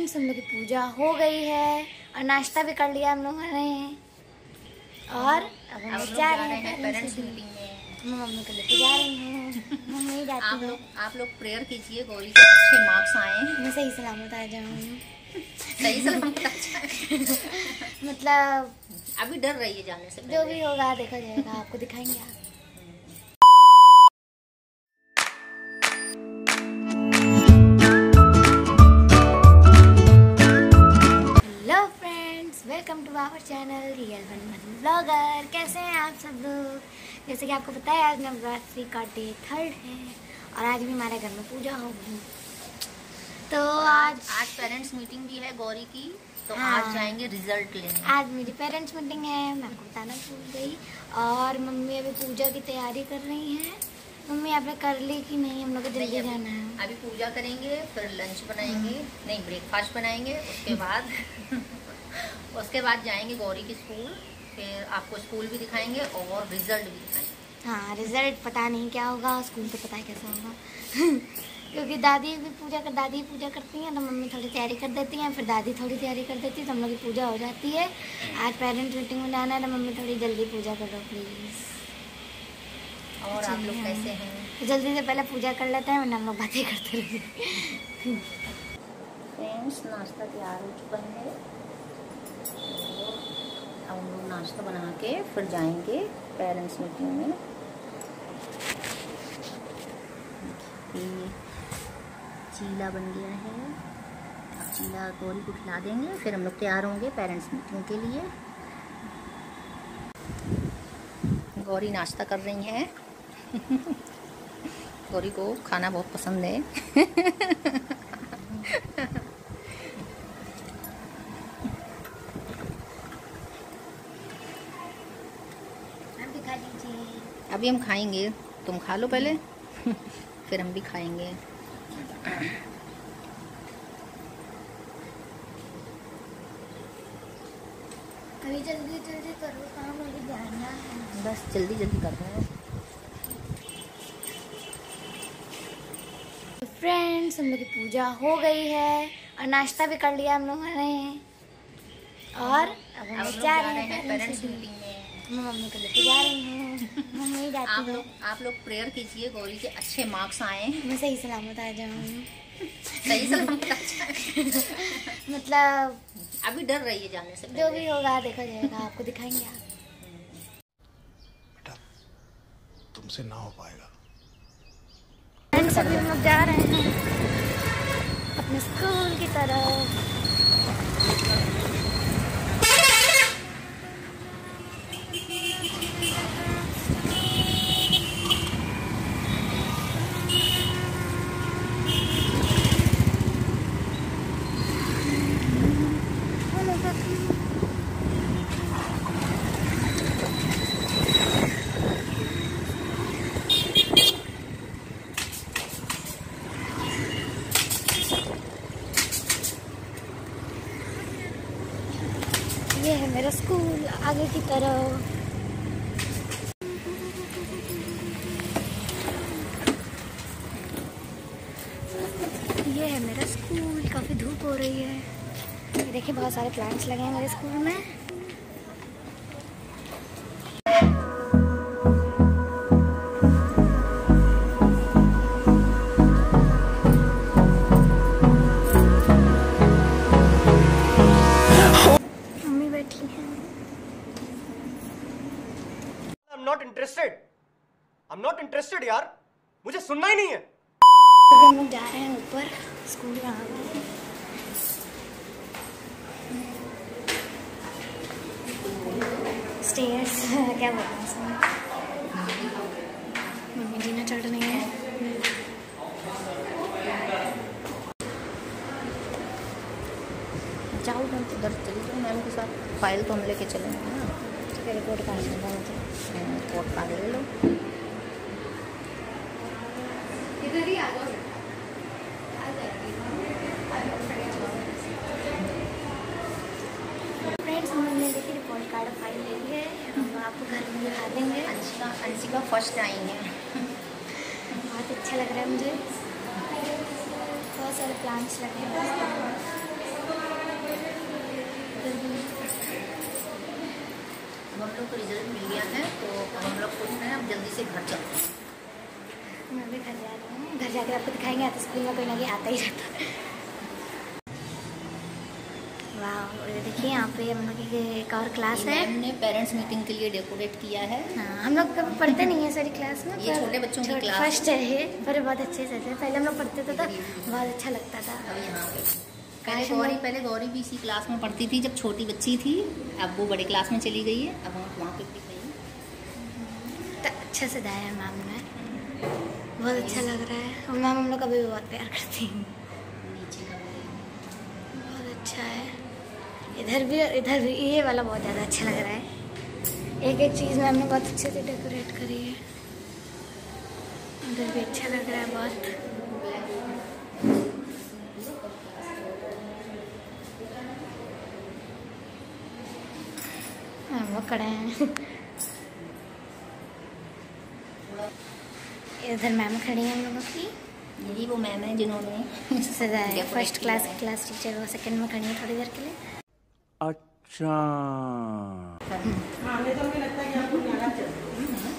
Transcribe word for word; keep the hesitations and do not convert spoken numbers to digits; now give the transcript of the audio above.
Friends, हम लोग की पूजा हो गई है और नाश्ता भी कर लिया हम लोगों ने। और अब हम लोग जा रहे हैं पेरेंट्स मीटिंग में। मैं मम्मी को लेके जा रही हूँ। मम्मी जाती आप है। लोग आप लोग प्रेयर कीजिए गौरी के अच्छे मार्क्स आए, मैं सही सलामत आ जाऊँ। सही सलामत आ जाए। मतलब अभी डर रही है जाने से पहले। जो भी होगा देखा जाएगा, आपको दिखाएंगे आप। Hello friends, welcome to our channel real one blogger. कैसे हैं आप सब लोग? जैसे कि आपको पता है आज नवरात्रि का डे थर्ड है और आज भी हमारे घर में पूजा होगी। तो आज आज पेरेंट्स मीटिंग भी है गौरी की, तो हाँ, आज जाएंगे रिजल्ट लेने। आज मेरी पेरेंट्स मीटिंग है, मैं आपको बताना भूल गई। और मम्मी अभी पूजा की तैयारी कर रही हैं। मम्मी आपने कर ली कि नहीं? हम लोग को जल्दी जाना है। अभी पूजा करेंगे, फिर लंच बनाएंगे, नहीं ब्रेकफास्ट बनाएंगे। उसके बाद उसके बाद जाएंगे गौरी की स्कूल, फिर आपको स्कूल भी दिखाएंगे और रिजल्ट भी दिखाएंगे। हाँ, रिजल्ट पता नहीं क्या होगा, स्कूल तो पता है कैसा होगा। क्योंकि दादी भी पूजा कर दादी पूजा करती हैं तो मम्मी थोड़ी तैयारी कर देती हैं, फिर दादी थोड़ी तैयारी कर देती है तो हम लोग की पूजा हो जाती है। आज पेरेंट्स मीटिंग में जाना है तो मम्मी थोड़ी जल्दी पूजा कर दो प्लीज़। और आप लोग कैसे हैं? तो जल्दी से पहले पूजा कर लेते हैं, वरना हम लोग बातें करते रहेंगे। फ्रेंड्स, नाश्ता तैयार हो चुका है। अब हम लोग नाश्ता बना के फिर जाएंगे पेरेंट्स मीटिंग में। ये चीला बन गया है, अब चीला गौरी को खिला देंगे, फिर हम लोग तैयार होंगे पेरेंट्स मीटिंग के लिए। गौरी नाश्ता कर रही हैं। गौरी को खाना बहुत पसंद है। आप भी खा लीजिए। अभी हम खाएंगे, तुम खा लो पहले। फिर हम भी खाएंगे। अभी जल्दी जल्दी करो, काम अभी जाना है। बस जल्दी जल्दी कर रहे हैं। फ्रेंड्स, हम लोग की पूजा हो गई है और नाश्ता भी कर लिया हम लोगों ने। और अब हम लोग जा रहे हैं पेरेंट्स मीटिंग में। मैं मम्मी को लेके जा रही हूँ। मम्मी जाती आप है। लोग आप लोग प्रेयर कीजिए गौरी के अच्छे मार्क्स आए, मैं सही सलामत आ जाऊँ। सही सलामत आ जाए। मतलब अभी डर रही है जाने से पहले। जो भी होगा देखा जाएगा, आपको दिखाएंगे आप। बेटा, तुमसे ना हो पाएगा। फ्रेंड्स, अभी हम लोग जा रहे हैं अपने स्कूल की तरफ। ये है मेरा स्कूल आगे की तरफ। ये है मेरा स्कूल, काफ़ी धूप हो रही है। ये देखिए बहुत सारे प्लांट्स लगे हैं मेरे स्कूल में। मम्मी बैठी हैं। I'm not interested. I'm not interested यार, मुझे सुनना ही नहीं है। अभी हम लोग जा रहे हैं ऊपर, स्कूल कहाँ है? स्टेयर्स क्या बोलते हैं उसमें? मम्मी जीना चढ़ रही है। जाओ मैम, उधर चली जाओ मैम के साथ। फाइल तो हम लेके चलेंगे ना। फिर रिपोर्ट कार्ड मिलता मुझे। रिपोर्ट कार्ड ले लो। इधर ही आ जाओ। फ्रेंड्स, हमने देखिए रिपोर्ट कार्ड फाइल ले ली है, हम आपको घर में दिखा देंगे। अंशिका अंशिका फर्स्ट आई हैं। बहुत अच्छा लग रहा है मुझे। बहुत सारे प्लांट्स लगे हैं। जल्दी से घर चलते हैं। मैं भी घर जा रही हूँ, घर जाकर आपको दिखाएंगे। आते स्कूल में कोई ना कोई आता ही रहता है। वाह, ये देखिए यहाँ पे हम लोग की एक और क्लास है। हमने पेरेंट्स मीटिंग के लिए डेकोरेट किया है। हाँ, हम लोग कभी पढ़ते नहीं है सारी क्लास में। ये छोटे बच्चों की क्लास फर्स्ट है ये, पर बहुत अच्छे से है। पहले हम लोग पढ़ते थे तो बहुत अच्छा लगता था। अब यहाँ पे पहले गौरी पहले गौरी भी इसी क्लास में पढ़ती थी जब छोटी बच्ची थी। अब वो बड़े क्लास में चली गई है। अब हम वहाँ पे भी गई तो अच्छा से दाया मैम ने, बहुत अच्छा लग रहा है। और मैम हम लोग कभी भी बहुत प्यार करती हैं। नीचे का भी बहुत अच्छा है। इधर भी इधर भी ये वाला बहुत ज़्यादा अच्छा लग रहा है। एक एक चीज़ मैम ने बहुत अच्छे से डेकोरेट करी है। उधर भी अच्छा लग रहा है बहुत। हम लोग खड़े हैं। इधर मैम खड़ी हैं हम लोगों की। यही वो मैम है जिन्होंने सजाया फर्स्ट क्लास की क्लास टीचर, वो सेकंड में खड़ी है थोड़ी देर के लिए। अच्छा। हाँ, तो मुझे लगता है कि आपको